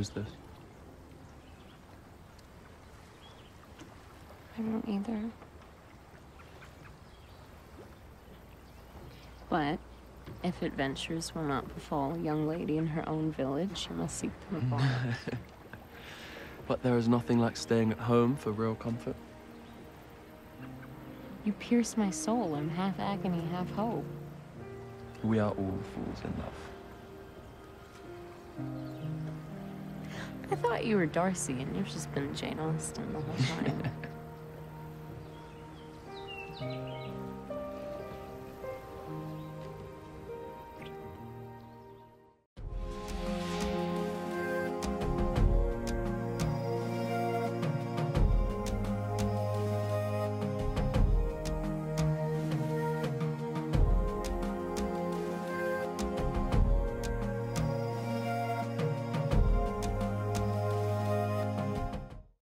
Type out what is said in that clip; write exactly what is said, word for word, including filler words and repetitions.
is this? I don't either. But if adventures will not befall a young lady in her own village, she must seek them abroad. But there is nothing like staying at home for real comfort. You pierce my soul. I'm half agony, half hope. We are all fools in love. I thought you were Darcy, and you've just been Jane Austen the whole time.